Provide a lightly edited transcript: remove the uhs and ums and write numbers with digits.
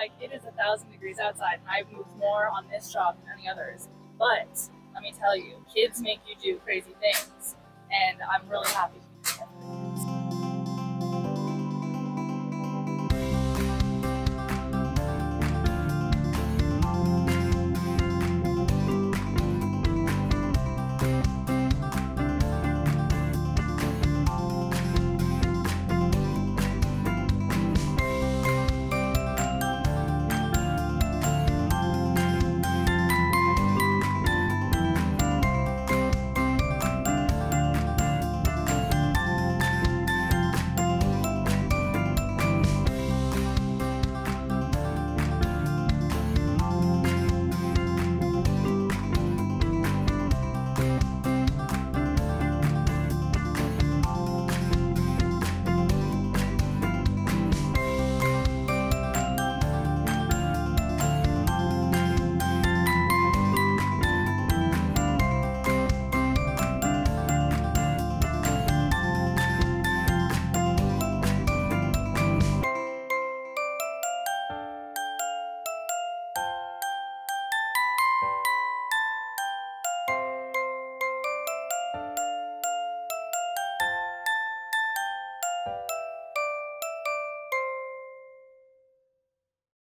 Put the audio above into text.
like, it is 1,000 degrees outside, and I've moved more on this job than any others. But let me tell you, kids make you do crazy things, and I'm really happy